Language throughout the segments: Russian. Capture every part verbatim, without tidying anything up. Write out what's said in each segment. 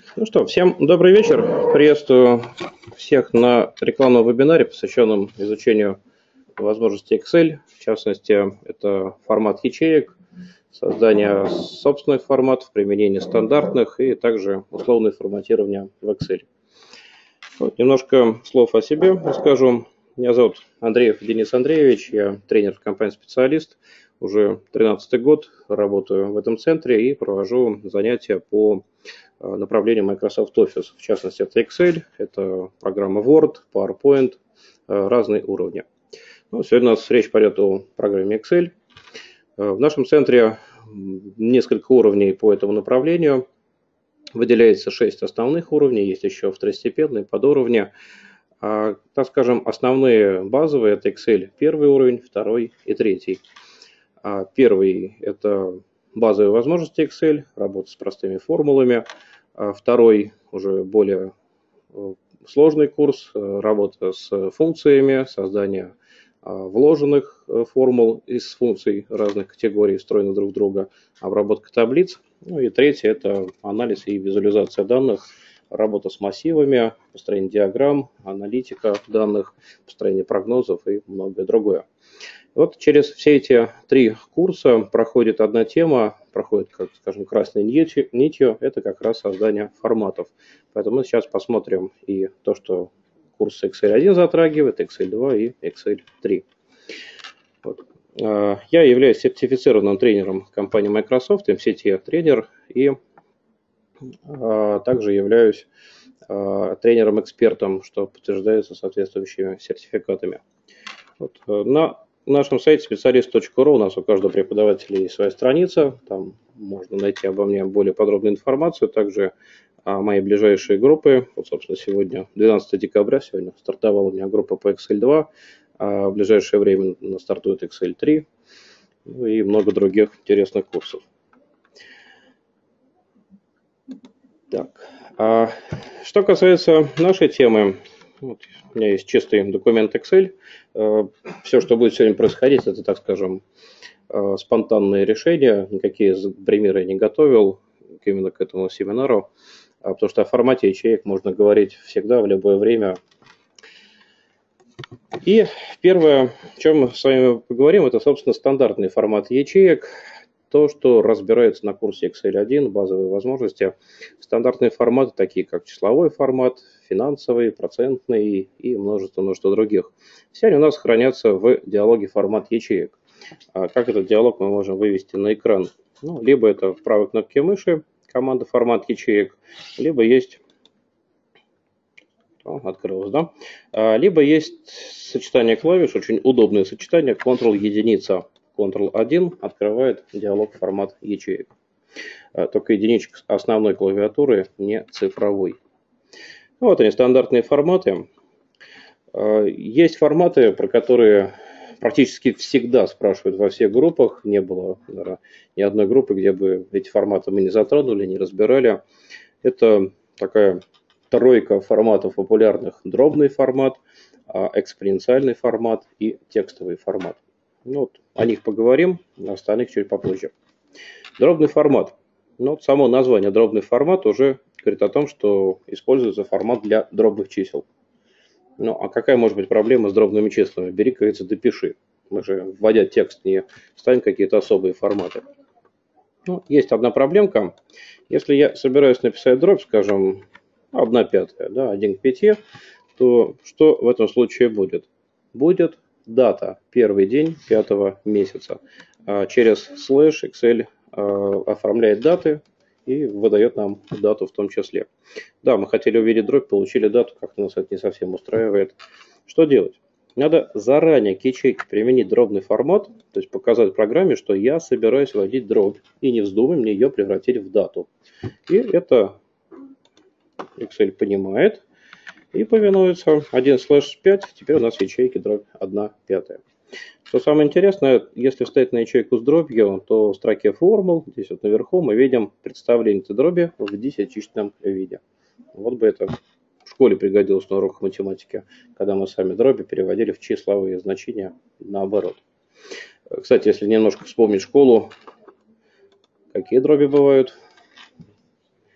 Ну что, всем добрый вечер. Приветствую всех на рекламном вебинаре, посвященном изучению возможностей Excel. В частности, это формат ячеек, создание собственных форматов, применение стандартных и также условное форматирование в Excel. Вот, немножко слов о себе расскажу. Меня зовут Андреев Денис Андреевич, я тренер в компании «Специалист». Уже тринадцатый год работаю в этом центре и провожу занятия по направлению Microsoft Office. В частности, это Excel, это программа Word, PowerPoint, разные уровни. Ну, сегодня у нас речь пойдет о программе Excel. В нашем центре несколько уровней по этому направлению. Выделяется шесть основных уровней, есть еще второстепенные подуровни. А, так скажем, основные базовые – это Excel первый уровень, второй и третий. А первый – это базовые возможности Excel, работа с простыми формулами. А второй – уже более сложный курс, работа с функциями, создание вложенных формул из функций разных категорий, встроенных друг в друга, обработка таблиц. Ну и третий – это анализ и визуализация данных, работа с массивами, построение диаграмм, аналитика данных, построение прогнозов и многое другое. Вот через все эти три курса проходит одна тема, проходит, как скажем, красной нитью, нитью, это как раз создание форматов. Поэтому мы сейчас посмотрим и то, что курс Excel один затрагивает, Excel два и Excel три. Вот. Я являюсь сертифицированным тренером компании Microsoft, эм си ти-тренер, и также являюсь тренером-экспертом, что подтверждается соответствующими сертификатами. Вот. На нашем сайте специалист точка ру у нас у каждого преподавателя есть своя страница, там можно найти обо мне более подробную информацию, также мои ближайшие группы. Вот, собственно, сегодня, двенадцатого декабря, сегодня стартовала у меня группа по Excel два, а в ближайшее время стартует Excel три, ну и много других интересных курсов. Так, а что касается нашей темы, вот, у меня есть чистый документ Excel. Все, что будет сегодня происходить, это, так скажем, спонтанные решения. Никакие примеры я не готовил именно к этому семинару, потому что о формате ячеек можно говорить всегда, в любое время. И первое, о чем мы с вами поговорим, это, собственно, стандартный формат ячеек. То, что разбирается на курсе Excel один, базовые возможности. Стандартные форматы, такие как числовой формат, финансовый, процентный и множество-множество других. Все они у нас хранятся в диалоге формат ячеек. А как этот диалог мы можем вывести на экран? Ну, либо это в правой кнопке мыши, команда формат ячеек, либо есть... О, открылось, да? А, либо есть сочетание клавиш, очень удобное сочетание, контрол единица. контрол один открывает диалог формат ячеек. Только единичка основной клавиатуры, не цифровой. Вот они, стандартные форматы. Есть форматы, про которые практически всегда спрашивают во всех группах. Не было, наверное, ни одной группы, где бы эти форматы мы не затронули, не разбирали. Это такая тройка форматов популярных. Дробный формат, экспоненциальный формат и текстовый формат. Ну, вот, о них поговорим, о остальных чуть попозже. Дробный формат. Ну, вот само название дробный формат уже говорит о том, что используется формат для дробных чисел. Ну, а какая может быть проблема с дробными числами? Бери, как говорится, допиши. Мы же, вводя текст, не ставим какие-то особые форматы. Ну, есть одна проблемка. Если я собираюсь написать дробь, скажем, одна пятая, да, один к пяти, то что в этом случае будет? Будет дата, первый день пятого месяца. Через слэш Excel оформляет даты и выдает нам дату в том числе. Да, мы хотели увидеть дробь, получили дату, как-то нас это не совсем устраивает. Что делать? Надо заранее к ячейке применить дробный формат, то есть показать программе, что я собираюсь вводить дробь, и не вздумай мне ее превратить в дату. И это Excel понимает и повинуется. один слэш пять, теперь у нас в ячейке дробь одна пятая. Что самое интересное, если встать на ячейку с дробью, то в строке формул, здесь вот наверху, мы видим представление этой дроби в десятичном виде. Вот бы это в школе пригодилось на уроках математики, когда мы сами дроби переводили в числовые значения наоборот. Кстати, если немножко вспомнить школу, какие дроби бывают?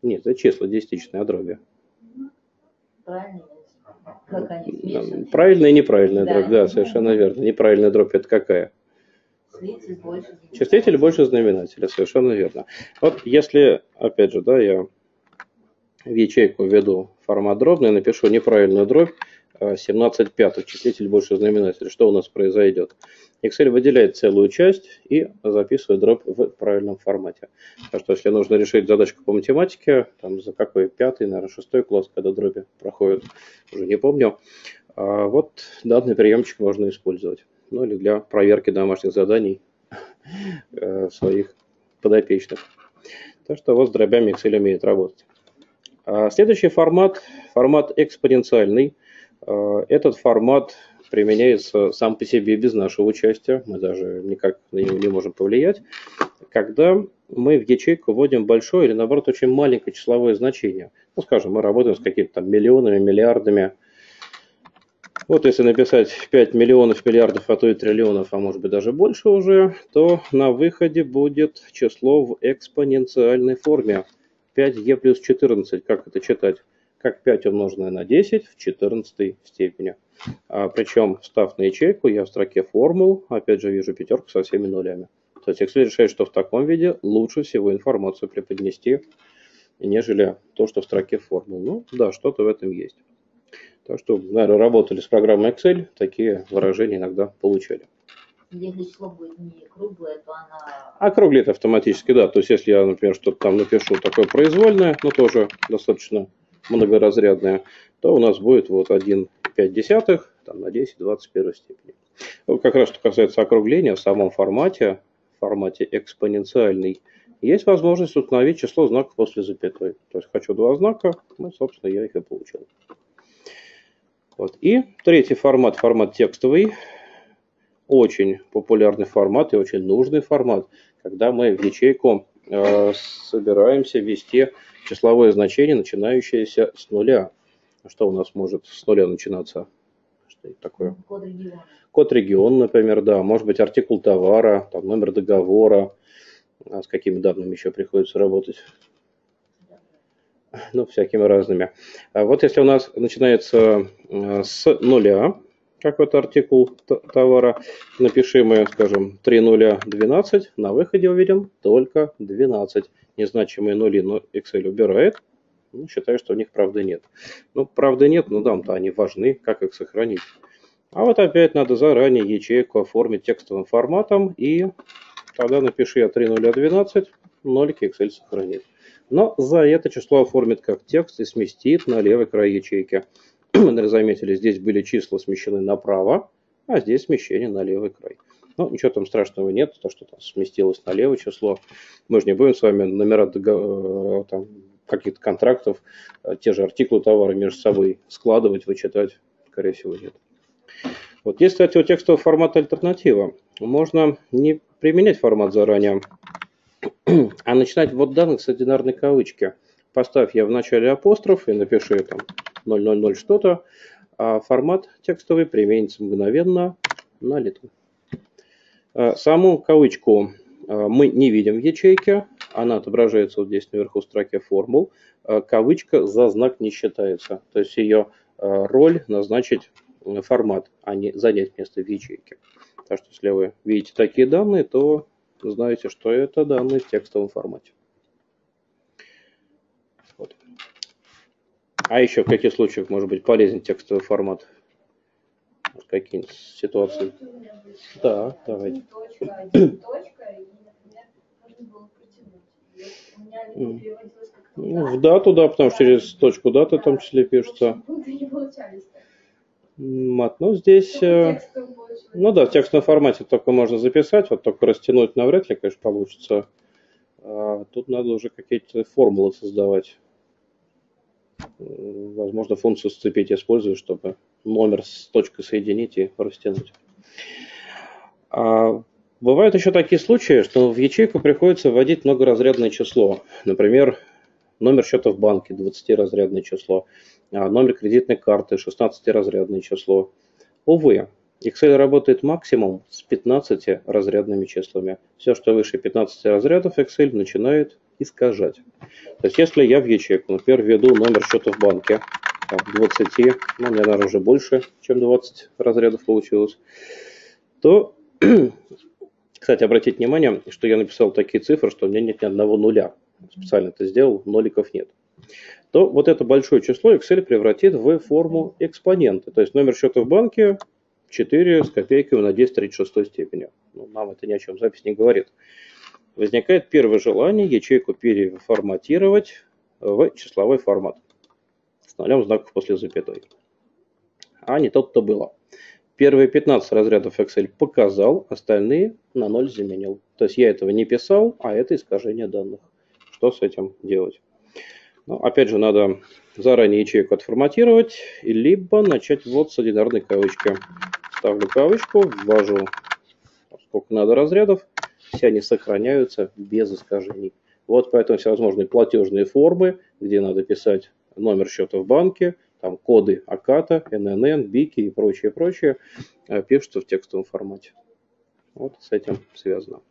Нет, это числа десятичные, а дроби. Правильно, как они смешаны. Правильная и неправильная Да. дробь, да, совершенно верно. Неправильная дробь это какая? Числитель больше. Числитель больше знаменателя, совершенно верно. Вот если, опять же, да, я в ячейку введу формат дробный, напишу неправильную дробь, семнадцать пятых, числитель больше знаменателя, что у нас произойдет? Excel выделяет целую часть и записывает дробь в правильном формате. Так что если нужно решить задачку по математике, там за какой пятый, наверное, шестой класс, когда дроби проходят, уже не помню, вот данный приемчик можно использовать. Ну или для проверки домашних заданий своих подопечных. Так что вот с дробями Excel умеет работать. Следующий формат, формат экспоненциальный. Этот формат применяется сам по себе без нашего участия, мы даже никак на него не можем повлиять, когда мы в ячейку вводим большое или, наоборот, очень маленькое числовое значение. Ну, скажем, мы работаем с какими-то там миллионами, миллиардами. Вот если написать пять миллионов, миллиардов, а то и триллионов, а может быть даже больше уже, то на выходе будет число в экспоненциальной форме. пять е плюс четырнадцать. Как это читать? Как пять умноженное на десять в четырнадцатой степени. А, причем, встав на ячейку, я в строке формул, опять же, вижу пятерку со всеми нулями. То есть Excel решает, что в таком виде лучше всего информацию преподнести, нежели то, что в строке формул. Ну, да, что-то в этом есть. Так что, наверное, работали с программой Excel, такие выражения иногда получали. Если число будет не круглое, то она... Округлит автоматически, да. То есть, если я, например, что-то там напишу такое произвольное, но тоже достаточно многоразрядное, то у нас будет вот один и пять десятых там, на десять в двадцать первой степени. Вот как раз что касается округления, в самом формате, в формате экспоненциальный, есть возможность установить число знаков после запятой. То есть, хочу два знака, ну, собственно, я их и получил. Вот. И третий формат, формат текстовый. Очень популярный формат и очень нужный формат, когда мы в ячейку э, собираемся ввести числовое значение, начинающееся с нуля. Что у нас может с нуля начинаться? Что это такое? Код региона. Код региона, например, да. Может быть, артикул товара, там, номер договора. А с какими данными еще приходится работать? Ну, всякими разными. А вот если у нас начинается с нуля, какой-то артикул товара, напиши мы, скажем, три нуля двенадцать, на выходе увидим только двенадцать. Незначимые нули, но Excel убирает. Ну, считаю, что у них правды нет. Ну, правды нет, но да-то они важны, как их сохранить. А вот опять надо заранее ячейку оформить текстовым форматом, и тогда напиши я три нуля двенадцать, нолики Excel сохранит. Но за это число оформит как текст и сместит на левый край ячейки. Мы заметили, здесь были числа смещены направо, а здесь смещение на левый край. Ну, ничего там страшного нет, то, что там сместилось на левое число. Мы же не будем с вами номера там, каких-то контрактов, те же артикулы товара между собой складывать, вычитать, скорее всего, нет. Вот есть, кстати, у текстового формата альтернатива. Можно не применять формат заранее, а начинать ввод данных с одинарной кавычки. Поставь я в начале апостроф и напиши там ноль ноль ноль что-то, а формат текстовый применится мгновенно на лету. Саму кавычку мы не видим в ячейке, она отображается вот здесь наверху в строке формул. Кавычка за знак не считается, то есть ее роль назначить формат, а не занять место в ячейке. Так что если вы видите такие данные, то знаете, что это данные в текстовом формате. Вот. А еще в каких случаях может быть полезен текстовый формат? Какие-нибудь ситуации? Да, давайте. Точка, один, точка, и, например, нужно было протянуть. У меня либо переводилось как Ну, в дату, да, потому что через точку даты в том числе пишется. не получались так. Мат, ну здесь, ну да, в текстовом формате только можно записать, вот только растянуть навряд ли, конечно, получится. А тут надо уже какие-то формулы создавать. Возможно, функцию сцепить использую, чтобы номер с точкой соединить и растянуть. А бывают еще такие случаи, что в ячейку приходится вводить многоразрядное число. Например, номер счета в банке двадцатиразрядное число, номер кредитной карты шестнадцатиразрядное число. Увы, Excel работает максимум с пятнадцатью разрядными числами. Все, что выше пятнадцати разрядов, Excel начинает искажать. То есть, если я в ячейку, например, введу номер счета в банке, там, двадцать, ну, у меня, наверное, уже больше, чем двадцать разрядов получилось, то, кстати, обратите внимание, что я написал такие цифры, что у меня нет ни одного нуля. Специально это сделал, ноликов нет. То вот это большое число Excel превратит в форму экспонента. То есть номер счета в банке четыре с копейками на десять в тридцать шестой степени. Ну, нам это ни о чем запись не говорит. Возникает первое желание ячейку переформатировать в числовой формат с нолем знаков после запятой. А не то-то было. Первые пятнадцать разрядов Excel показал, остальные на ноль заменил. То есть я этого не писал, а это искажение данных. Что с этим делать? Ну, опять же, надо заранее ячейку отформатировать, либо начать ввод с одинарной кавычки. Ставлю кавычку, ввожу сколько надо разрядов, все они сохраняются без искажений. Вот поэтому всевозможные платежные формы, где надо писать номер счета в банке, там коды АКАТа, эн эн эн, бики и прочее, прочее, пишутся в текстовом формате. Вот с этим связано.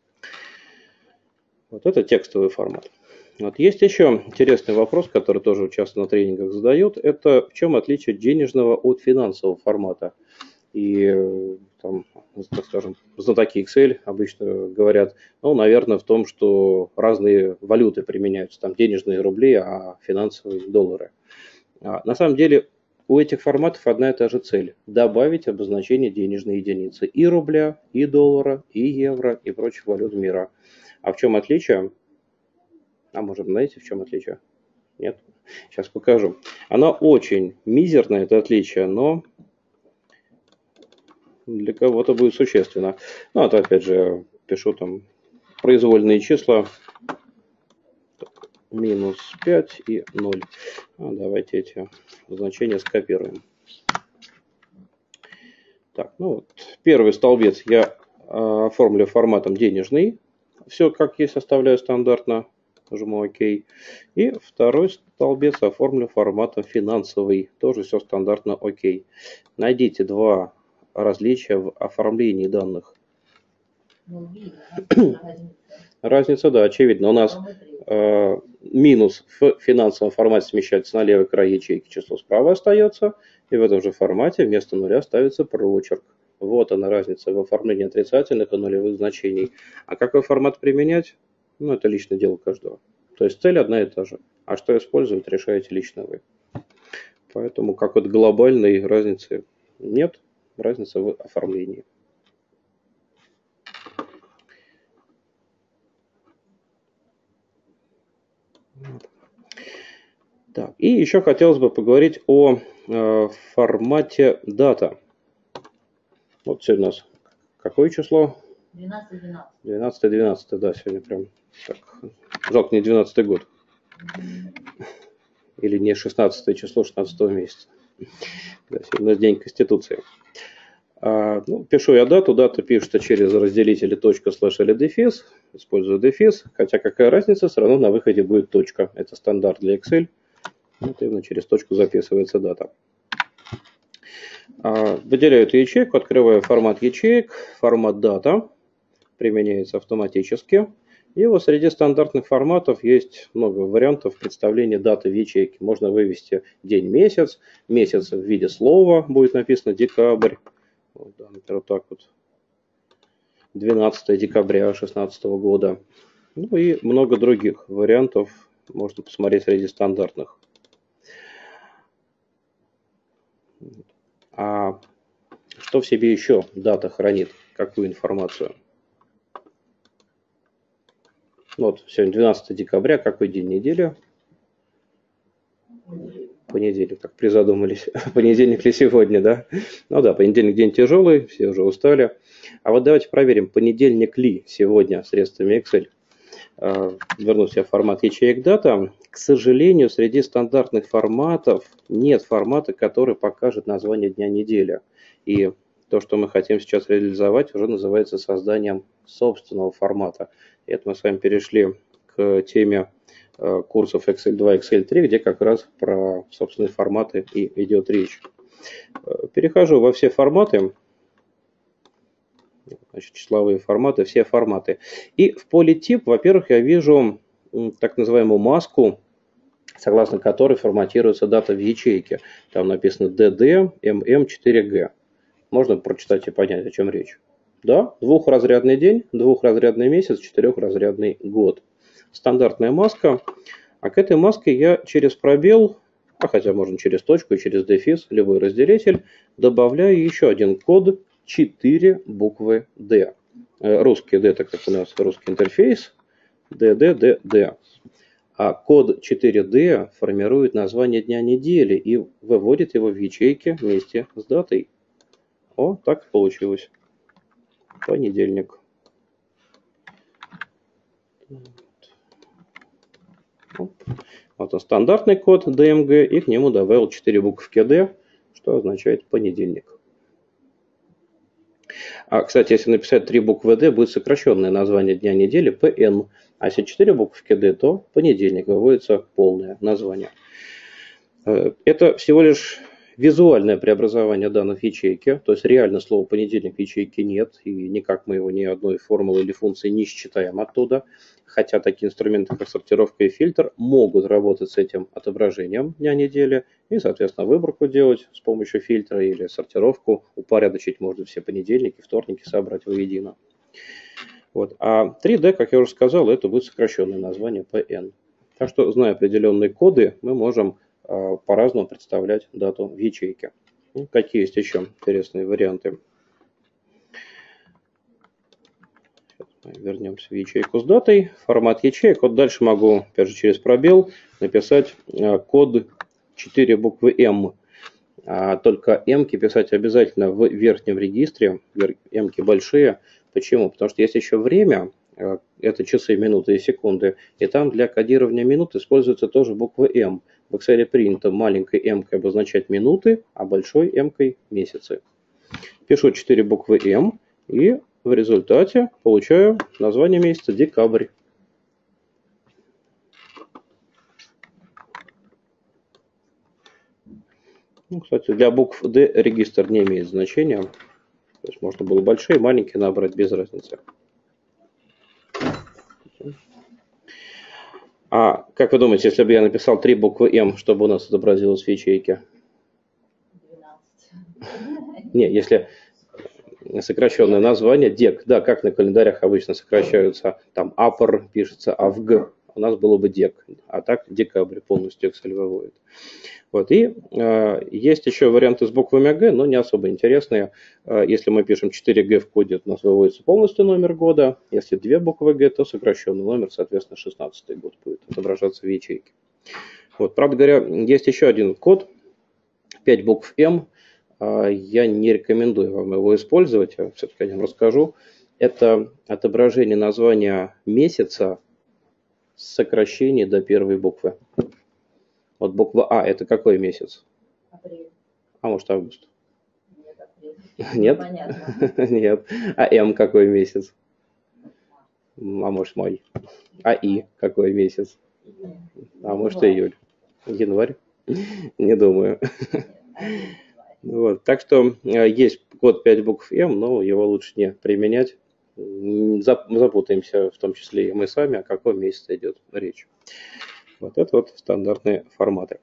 Вот это текстовый формат. Вот есть еще интересный вопрос, который тоже часто на тренингах задают. Это в чем отличие денежного от финансового формата? И там, так скажем, знатоки Excel обычно говорят, ну, наверное, в том, что разные валюты применяются. Там денежные рубли, а финансовые доллары. А на самом деле у этих форматов одна и та же цель. Добавить обозначение денежной единицы и рубля, и доллара, и евро, и прочих валют мира. А в чем отличие? А может, знаете, в чем отличие? Нет? Сейчас покажу. Оно очень мизерное, это отличие, но для кого-то будет существенно. Ну, это опять же пишу там произвольные числа. Так, минус пять и ноль. А, давайте эти значения скопируем. Так, ну вот. Первый столбец я а, оформлю форматом денежный. Все как есть оставляю стандартно. Нажму ОК. И второй столбец оформлю форматом финансовый. Тоже все стандартно ОК. Найдите два различия в оформлении данных. Ну, видно, разница. Разница, да, очевидно. У нас э, минус в финансовом формате смещается на левый край ячейки, число справа остается. И в этом же формате вместо нуля ставится прочерк. Вот она разница в оформлении отрицательных и нулевых значений. А какой формат применять? Ну, это личное дело каждого. То есть цель одна и та же. А что использовать, решаете лично вы. Поэтому какой-то глобальной разницы нет. Разница в оформлении. Так, и еще хотелось бы поговорить о э, формате дата. Вот сегодня у нас какое число? двенадцать двенадцать. двенадцатое двенадцатое, да, сегодня прям так. Жалко, не двенадцатый год. Или не шестнадцатое число шестнадцатого месяца. Да, сегодня у нас день Конституции. А, ну, пишу я дату. Дата пишется через разделители точка, слэш или дефис. Использую дефис. Хотя какая разница, все равно на выходе будет точка. Это стандарт для Excel. Вот именно через точку записывается дата. А, выделяю эту ячейку, открываю формат ячеек. Формат дата применяется автоматически. И вот среди стандартных форматов есть много вариантов представления даты в ячейке. Можно вывести день-месяц. Месяц в виде слова будет написано декабрь. Вот, да, например, вот так вот. двенадцатое декабря две тысячи шестнадцатого года. Ну и много других вариантов можно посмотреть среди стандартных. А что в себе еще дата хранит? Какую информацию? Вот, сегодня двенадцатое декабря, какой день недели? Понедельник, как призадумались. Понедельник ли сегодня, да? Ну да, понедельник день тяжелый, все уже устали. А вот давайте проверим, понедельник ли сегодня средствами Excel. Вернусь я в формат ячеек дата. К сожалению, среди стандартных форматов нет формата, который покажет название дня недели. И то, что мы хотим сейчас реализовать, уже называется созданием собственного формата. И это мы с вами перешли к теме курсов Excel два, Excel три, где как раз про собственные форматы и идет речь. Перехожу во все форматы. Значит, числовые форматы, все форматы. И в поле тип, во-первых, я вижу так называемую маску, согласно которой форматируется дата в ячейке. Там написано ди ди эм эм четыре джи. Можно прочитать и понять, о чем речь. Да, двухразрядный день, двухразрядный месяц, четырехразрядный год. Стандартная маска. А к этой маске я через пробел, а хотя можно через точку и через дефис, любой разделитель, добавляю еще один код четыре буквы D. Русский D, так как у нас русский интерфейс, ди ди ди ди. А код четыре ди формирует название дня недели и выводит его в ячейке вместе с датой. О, так получилось. Понедельник. Вот он, стандартный код ди эм джи, и к нему добавил четыре буковки D, что означает понедельник. А, кстати, если написать три буквы D, будет сокращенное название дня недели пэ эн. А если четыре буковки D, то понедельник выводится полное название. Это всего лишь визуальное преобразование данных в ячейке, то есть реально слова понедельник в ячейке нет, и никак мы его ни одной формулы или функции не считаем оттуда, хотя такие инструменты, как сортировка и фильтр, могут работать с этим отображением дня недели, и, соответственно, выборку делать с помощью фильтра или сортировку, упорядочить можно все понедельники, вторники собрать воедино. Вот. А три дэ, как я уже сказал, это будет сокращенное название пэ эн. Так что, зная определенные коды, мы можем э, по-разному представлять дату в ячейке. Ну, какие есть еще интересные варианты? Вернемся в ячейку с датой. Формат ячеек. Вот дальше могу, опять же, через пробел написать э, код четыре буквы М. А только М-ки писать обязательно в верхнем регистре. М-ки большие. Почему? Потому что есть еще время, это часы, минуты и секунды, и там для кодирования минут используется тоже буква М. В Excel принято маленькой М-кой обозначать минуты, а большой М-кой месяцы. Пишу четыре буквы М, и в результате получаю название месяца декабрь. Ну, кстати, для букв D регистр не имеет значения. То есть можно было большие, маленькие набрать без разницы. А как вы думаете, если бы я написал три буквы М, что бы у нас отобразилось в ячейке? двенадцать. Не, если сокращенное название дек, да, как на календарях обычно сокращаются, там апр пишется авг, у нас было бы дек, а так декабрь полностью Excel выводит. Вот. И э, есть еще варианты с буквами Г, но не особо интересные. Э, если мы пишем четыре джи в коде, у нас выводится полностью номер года. Если две буквы Г, то сокращенный номер, соответственно, шестнадцатый год будет отображаться в ячейке. Вот. Правда говоря, есть еще один код, пять букв М. Э, я не рекомендую вам его использовать, я все-таки о нем расскажу. Это отображение названия месяца с сокращением до первой буквы. Вот буква А – это какой месяц? Апрель. А может август? Нет, апрель. Нет? Понятно. Нет. А М какой месяц? А может май? А И какой месяц? А может июль? Январь? Не думаю. Вот. Так что есть код пять букв М, но его лучше не применять. Запутаемся в том числе и мы сами, о каком месяце идет речь. Вот это вот стандартные форматы.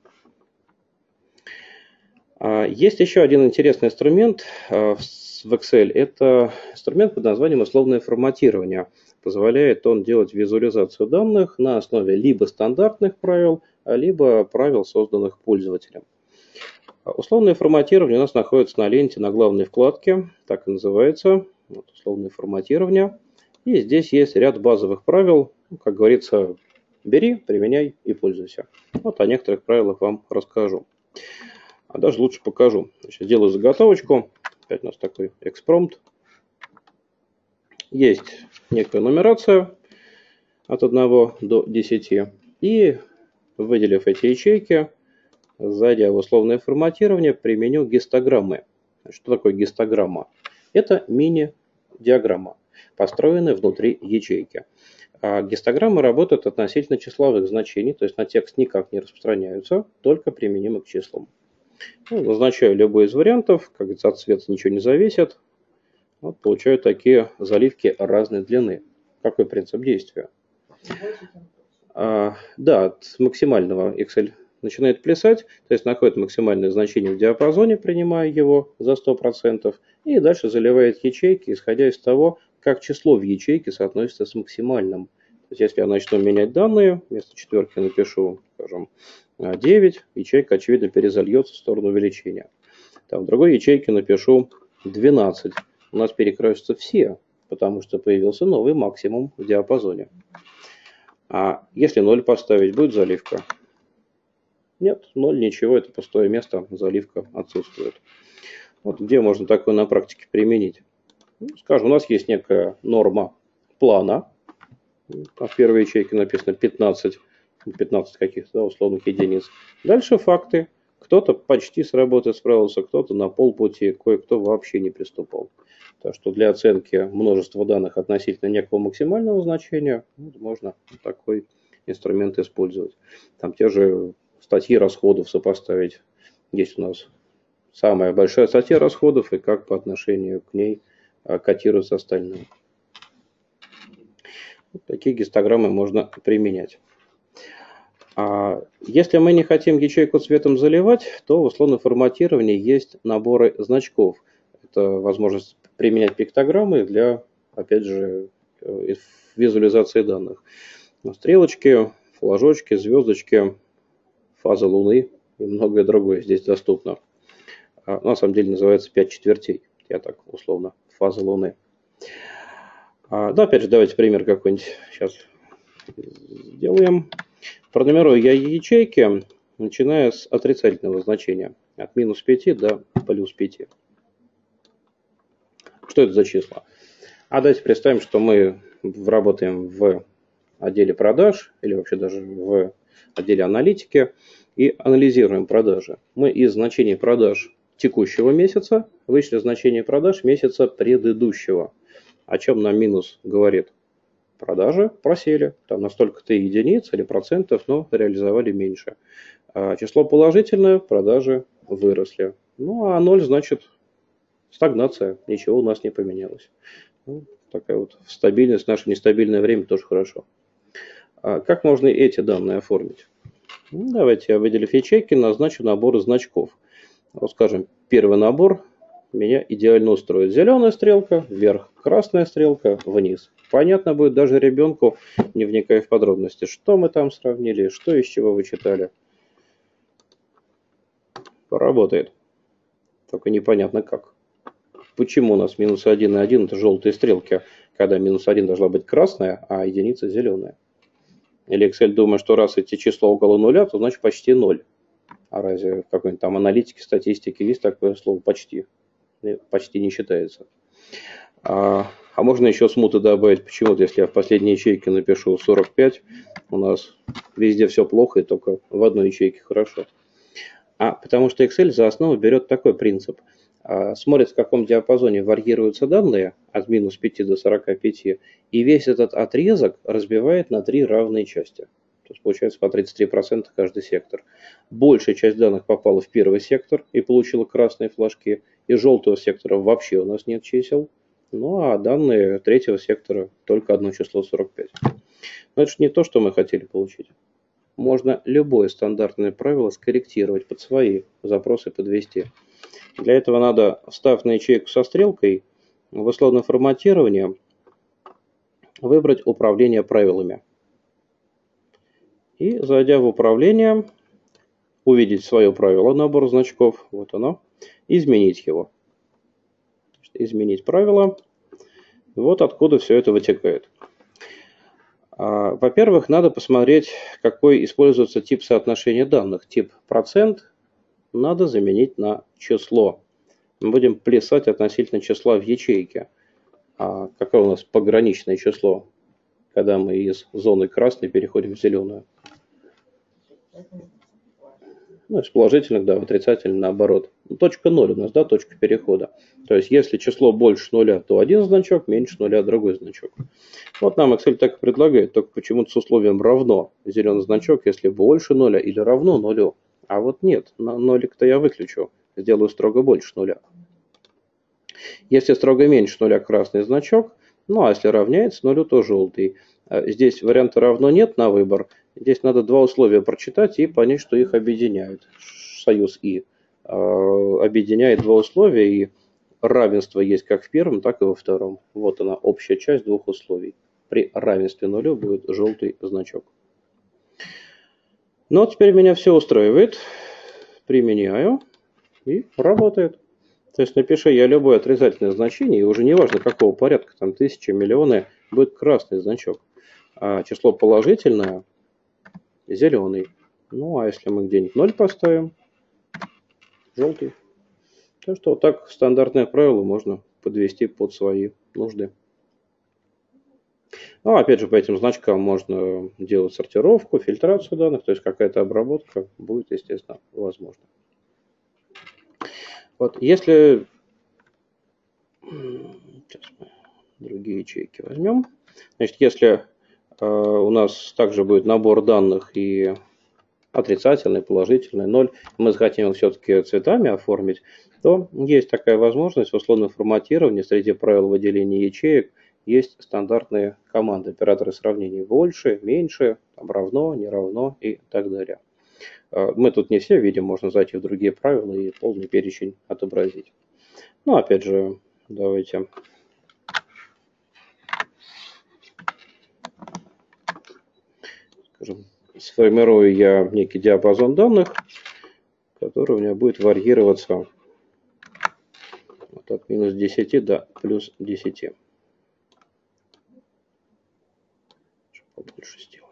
Есть еще один интересный инструмент в Excel. Это инструмент под названием условное форматирование. Позволяет он делать визуализацию данных на основе либо стандартных правил, либо правил, созданных пользователем. Условное форматирование у нас находится на ленте на главной вкладке. Так и называется. Вот, условное форматирование. И здесь есть ряд базовых правил. Как говорится, бери, применяй и пользуйся. Вот о некоторых правилах вам расскажу. А даже лучше покажу. Сейчас сделаю заготовочку. Опять у нас такой экспромт. Есть некая нумерация от одного до десяти. И выделив эти ячейки, зайдя в условное форматирование, применю гистограммы. Что такое гистограмма? Это мини-диаграмма, построенная внутри ячейки. А гистограммы работают относительно числовых значений, то есть на текст никак не распространяются, только применимы к числам. Ну, назначаю любой из вариантов, как говорится, от цвета ничего не зависит. Вот получаю такие заливки разной длины. Какой принцип действия? А, да, от максимального Excel начинает плясать, то есть находит максимальное значение в диапазоне, принимая его за сто процентов, и дальше заливает ячейки, исходя из того, как число в ячейке соотносится с максимальным. То есть если я начну менять данные, вместо четверки напишу, скажем, девять, ячейка, очевидно, перезальется в сторону увеличения. Там в другой ячейке напишу двенадцать. У нас перекроются все, потому что появился новый максимум в диапазоне. А если ноль поставить, будет заливка? Нет, ноль, ничего, это пустое место, заливка отсутствует. Вот где можно такое на практике применить? Ну, скажем, у нас есть некая норма плана. А в первой ячейке написано пятнадцать, пятнадцать каких-то, да, условных единиц. Дальше факты. Кто-то почти с работы справился, кто-то на полпути, кое-кто вообще не приступал. Так что для оценки множества данных относительно некого максимального значения можно такой инструмент использовать. Там те же статьи расходов сопоставить. Есть у нас самая большая статья расходов и как по отношению к ней котируются остальные. Вот такие гистограммы можно применять. А если мы не хотим ячейку цветом заливать, то в условном форматировании есть наборы значков. Это возможность применять пиктограммы для, опять же, визуализации данных. Стрелочки, флажочки, звездочки, фаза Луны и многое другое здесь доступно. А на самом деле называется пять четвертей. Я так условно, фаза Луны. А, да, опять же, давайте пример какой-нибудь сейчас сделаем. Пронумерую я ячейки, начиная с отрицательного значения. От минус пяти до плюс пяти. Что это за числа? А давайте представим, что мы работаем в отделе продаж или вообще даже в отделе аналитики и анализируем продажи. Мы из значения продаж текущего месяца вычли значение продаж месяца предыдущего. О чем нам минус говорит? Продажи просели, там на столько-то единиц или процентов, но реализовали меньше. А число положительное, продажи выросли. Ну а ноль значит стагнация, ничего у нас не поменялось. Ну, такая вот стабильность, наше нестабильное время тоже хорошо. А как можно эти данные оформить? Ну, давайте я, выделив ячейки, назначу набор значков. Вот, скажем, первый набор меня идеально устроит. Зеленая стрелка вверх, красная стрелка вниз. Понятно будет даже ребенку, не вникая в подробности, что мы там сравнили, что из чего вычитали. Поработает. Только непонятно как. Почему у нас минус один и один это желтые стрелки, когда минус один должна быть красная, а единица зеленая? Или Excel думает, что раз эти числа около нуля, то значит почти ноль. А разве в какой-нибудь там аналитике, статистике есть такое слово почти? Почти не считается. А, а можно еще смуты добавить. Почему-то, если я в последней ячейке напишу сорок пять, у нас везде все плохо, и только в одной ячейке хорошо. А потому что Excel за основу берет такой принцип. А, смотрит, в каком диапазоне варьируются данные от минус пяти до сорока пяти, и весь этот отрезок разбивает на три равные части. То есть получается по тридцать три процента каждый сектор. Большая часть данных попала в первый сектор и получила красные флажки. Из желтого сектора вообще у нас нет чисел. Ну а данные третьего сектора только одно число сорок пять. Но это же не то, что мы хотели получить. Можно любое стандартное правило скорректировать под свои запросы, подвести. Для этого надо, встав на ячейку со стрелкой, в условном форматировании выбрать управление правилами. И, зайдя в управление, увидеть свое правило, набор значков, вот оно, изменить его. Изменить правило. Вот откуда все это вытекает. Во-первых, надо посмотреть, какой используется тип соотношения данных. Тип процент надо заменить на число. Мы будем плясать относительно числа в ячейке. А какое у нас пограничное число, когда мы из зоны красной переходим в зеленую? Ну, из положительных, да, в отрицательных наоборот. Точка ноль у нас, да, точка перехода. То есть, если число больше нуля, то один значок, меньше нуля другой значок. Вот нам Excel так и предлагает, только почему-то с условием равно зеленый значок, если больше нуля или равно нулю. А вот нет, нолик-то я выключу, сделаю строго больше нуля. Если строго меньше нуля, красный значок. Ну, а если равняется нулю, то желтый. Здесь варианта равно нет на выбор. Здесь надо два условия прочитать и понять, что их объединяют. Союз И объединяет два условия, и равенство есть как в первом, так и во втором. Вот она, общая часть двух условий. При равенстве нулю будет желтый значок. Ну, теперь меня все устраивает. Применяю и работает. То есть напиши я любое отрицательное значение, и уже не важно какого порядка, там тысячи, миллионы, будет красный значок. А число положительное зеленый. Ну, а если мы где-нибудь ноль поставим, желтый. Так что вот так стандартное правило можно подвести под свои нужды. Ну, опять же, по этим значкам можно делать сортировку, фильтрацию данных, то есть какая-то обработка будет, естественно, возможна. Вот, если... Сейчас мы другие ячейки возьмем. Значит, если э, у нас также будет набор данных и отрицательный, положительный, ноль, мы захотим все-таки цветами оформить, то есть такая возможность в условном форматировании среди правил выделения ячеек. Есть стандартные команды, операторы сравнений больше, меньше, там, равно, не равно и так далее. Мы тут не все видим, можно зайти в другие правила и полный перечень отобразить. Ну, опять же, давайте скажем, сформирую я некий диапазон данных, который у меня будет варьироваться вот от минус десяти до плюс десяти. Побольше сделаем.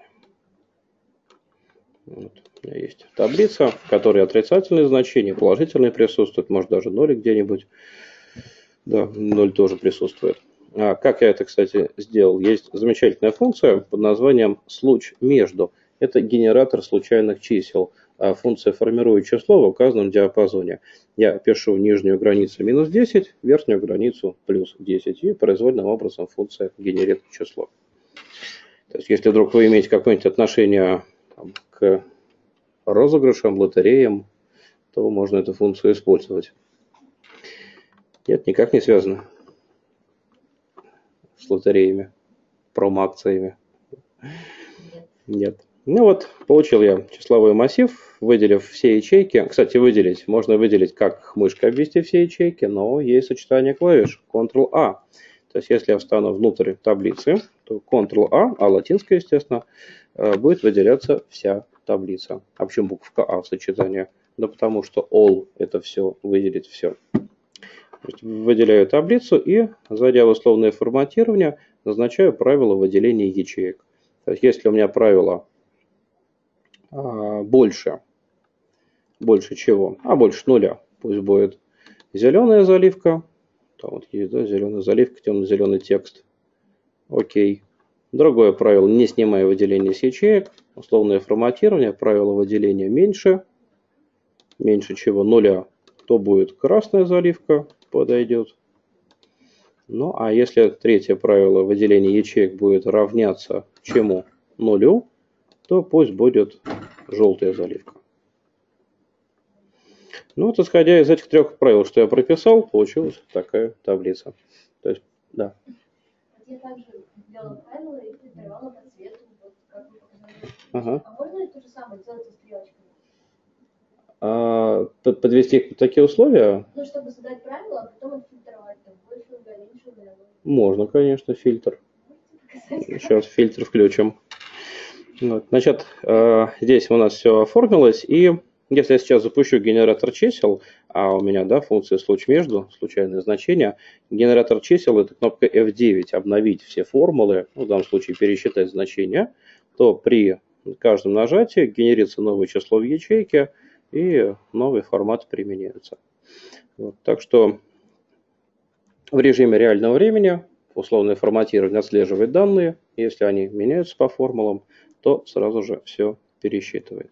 Вот. У меня есть таблица, в которой отрицательные значения, положительные присутствуют, может даже нолик где-нибудь. Да, ноль тоже присутствует. А как я это, кстати, сделал? Есть замечательная функция под названием случ между. Это генератор случайных чисел. А функция формирует число в указанном диапазоне. Я пишу нижнюю границу минус десять, верхнюю границу плюс десять. И произвольным образом функция генерирует число. То есть, если вдруг вы имеете какое-нибудь отношение там, к розыгрышам, лотереям, то можно эту функцию использовать. Нет, никак не связано с лотереями, промо-акциями. Нет. Ну вот, получил я числовой массив, выделив все ячейки. Кстати, выделить, можно выделить как мышкой обвести все ячейки, но есть сочетание клавиш контрол А. То есть, если я встану внутрь таблицы, то контрол А, а латинская, естественно, будет выделяться вся таблица. А почему буковка А в сочетании? Да потому что all это все, выделит все. То есть, выделяю таблицу и, зайдя в условное форматирование, назначаю правила выделения ячеек. То есть, если у меня правило а, больше, больше чего? А больше нуля, пусть будет зеленая заливка. Там вот есть, да, зеленая заливка, темно-зеленый текст. Окей. Другое правило, не снимая выделение с ячеек. Условное форматирование, правило выделения меньше. Меньше чего? Нуля. То будет красная заливка, подойдет. Ну, а если третье правило выделения ячеек будет равняться чему? Нулю, то пусть будет желтая заливка. Ну, вот исходя из этих трех правил, что я прописал, получилась такая таблица. То есть, да. Я также делала правила и фильтровала по цвету, вот как вы показали. Ага. А можно ли то же самое делать со стрелочками? А, подвести такие условия? Ну, чтобы задать правила, а потом отфильтровать, там, больше нуля, меньше нуля. Можно, конечно, фильтр. Сейчас фильтр включим. Вот. Значит, здесь у нас все оформилось, и если я сейчас запущу генератор чисел, а у меня, да, функция случай между, случайное значение, генератор чисел это кнопка эф девять, обновить все формулы, ну, в данном случае пересчитать значения, то при каждом нажатии генерится новое число в ячейке, и новый формат применяется. Вот. Так что в режиме реального времени условное форматирование отслеживает данные, если они меняются по формулам, то сразу же все пересчитывает.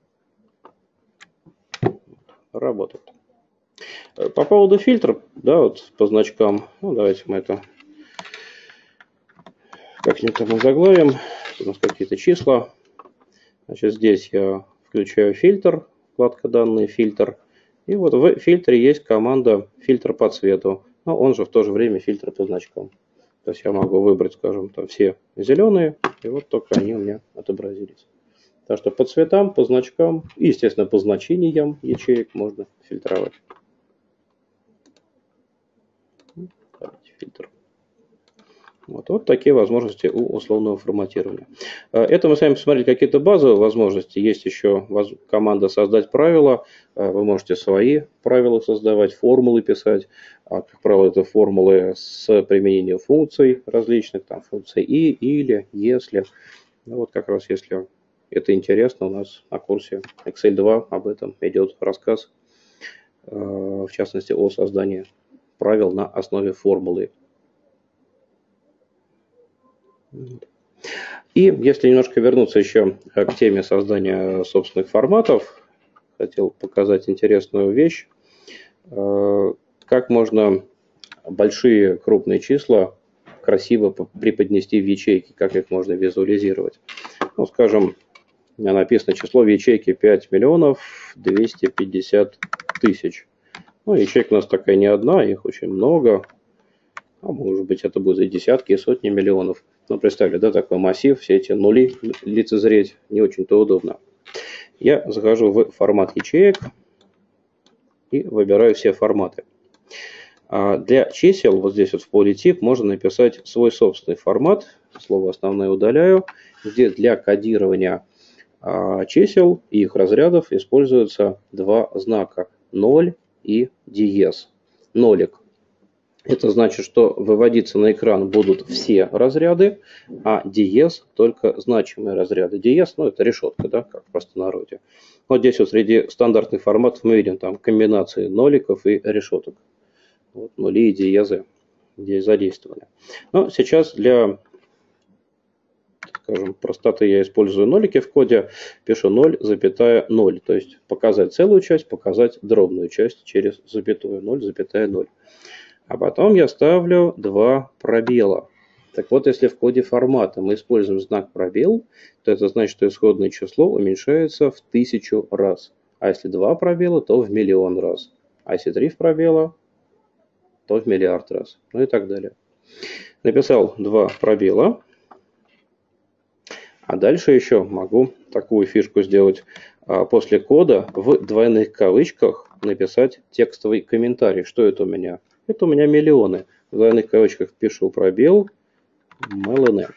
Работает. По поводу фильтров, да, вот по значкам, ну, давайте мы это как-нибудь там заглавим. У нас какие-то числа. Значит, здесь я включаю фильтр, вкладка данные, фильтр. И вот в фильтре есть команда фильтр по цвету. но он же в то же время фильтр по значкам. То есть я могу выбрать, скажем, там все зеленые, и вот только они у меня отобразились. Так что по цветам, по значкам и, естественно, по значениям ячеек можно фильтровать. Фильтр. Вот, вот такие возможности у условного форматирования. Это мы с вами посмотрели какие-то базовые возможности. Есть еще команда «Создать правила». Вы можете свои правила создавать, формулы писать. Как правило, это формулы с применением функций различных. Там функции «и», «или», «если». Ну, вот как раз если это интересно, у нас на курсе Excel два об этом идет рассказ. В частности, о создании правил на основе формулы. И если немножко вернуться еще к теме создания собственных форматов, хотел показать интересную вещь. Как можно большие крупные числа красиво преподнести в ячейки, как их можно визуализировать. Ну, скажем, у меня написано число в ячейке пять миллионов двести пятьдесят тысяч. Ну, ячейка у нас такая не одна, их очень много. А может быть, это будет и десятки, и сотни миллионов. Ну, представьте, да, такой массив, все эти нули лицезреть не очень-то удобно. Я захожу в формат ячеек и выбираю все форматы. А для чисел, вот здесь вот в поле тип, можно написать свой собственный формат. Слово основное удаляю. Здесь для кодирования а, чисел и их разрядов используются два знака. ноль и диез. Нолик. Это значит, что выводиться на экран будут все разряды, а диез только значимые разряды. Диез, ну это решетка, да, как в простонародье. Вот здесь вот среди стандартных форматов мы видим там комбинации ноликов и решеток. Вот нули и диезы здесь задействованы. Но сейчас для, скажем, простоты я использую нолики в коде, пишу ноль, запятая ноль. То есть показать целую часть, показать дробную часть через запятую ноль, запятая ноль. А потом я ставлю два пробела. Так вот, если в коде формата мы используем знак пробел, то это значит, что исходное число уменьшается в тысячу раз. А если два пробела, то в миллион раз. А если три пробела, то в миллиард раз. Ну и так далее. Написал два пробела. А дальше еще могу такую фишку сделать. После кода в двойных кавычках написать текстовый комментарий. Что это у меня? Это у меня миллионы. В двойных кавычках пишу пробел млн.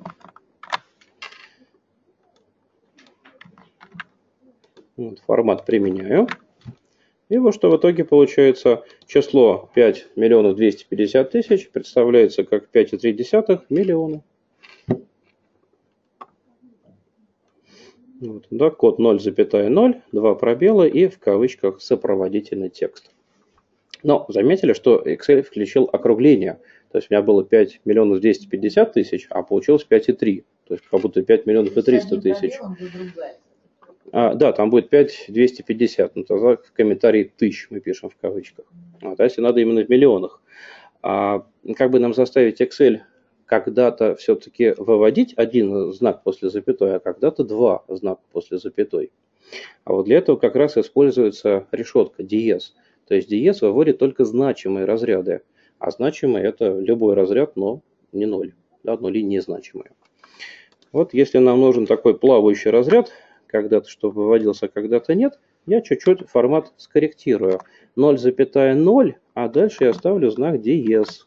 Вот, формат применяю. И вот что в итоге получается. Число пять миллионов двести пятьдесят тысяч представляется как пять и три десятых миллиона. Вот, да, код ноль, ноль, два пробела и в кавычках сопроводительный текст. Но заметили, что Excel включил округление. То есть у меня было пять миллионов двести пятьдесят тысяч, а получилось пять и три. То есть как будто пять миллионов и триста тысяч. А, да, там будет пять тысяч двести пятьдесят. Ну, тогда в комментарии тысяч мы пишем в кавычках. Вот, а если надо именно в миллионах. А, как бы нам заставить Excel когда-то все-таки выводить один знак после запятой, а когда-то два знака после запятой. А вот для этого как раз используется решетка диез. То есть диез выводит только значимые разряды. А значимые это любой разряд, но не ноль. Да, нули незначимые. Вот если нам нужен такой плавающий разряд, когда-то чтобы выводился, когда-то нет, я чуть-чуть формат скорректирую. ноль, ноль, а дальше я ставлю знак диез.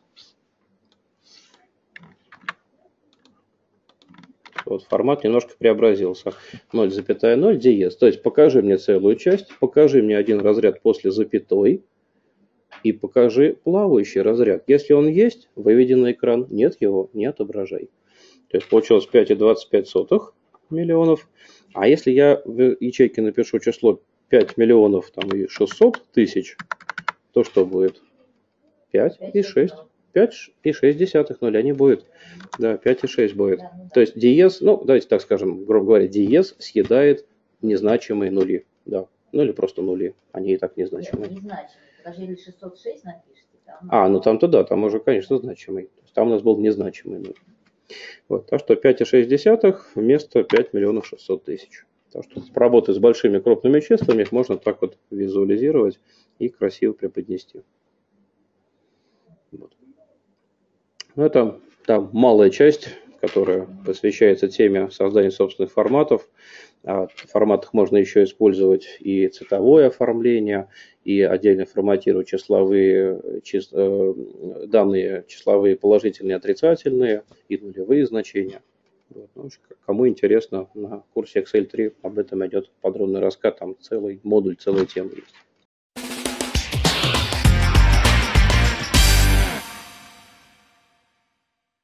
Вот формат немножко преобразился. ноль, ноль, диез. То есть покажи мне целую часть, покажи мне один разряд после запятой и покажи плавающий разряд. Если он есть, выведи на экран. Нет его, не отображай. То есть получилось пять и двадцать пять сотых миллионов. А если я в ячейке напишу число пять миллионов там, и шестьсот тысяч, то что будет? пять и шесть. пять и шесть десятых нуля не будет. Да, пять и шесть будет. Да, ну, да. То есть диез, ну, давайте так скажем, грубо говоря, диез съедает незначимые нули. Да. Ну или просто нули. Они и так незначимые. Нет, незначимые. Даже если шестьсот шесть напишите. Там... А, ну там-то да, там уже, конечно, значимый. Там у нас был незначимый нуль. Вот, так что пять и шесть десятых вместо пять миллионов шестьсот тысяч. Так что работать с большими крупными числами их можно так вот визуализировать и красиво преподнести. Вот. Ну, это там малая часть, которая посвящается теме создания собственных форматов. В форматах можно еще использовать и цветовое оформление, и отдельно форматировать числовые, чис, данные числовые положительные, отрицательные, и нулевые значения. Вот. Ну, кому интересно, на курсе Excel три об этом идет подробный рассказ, там целый модуль, целая тема есть.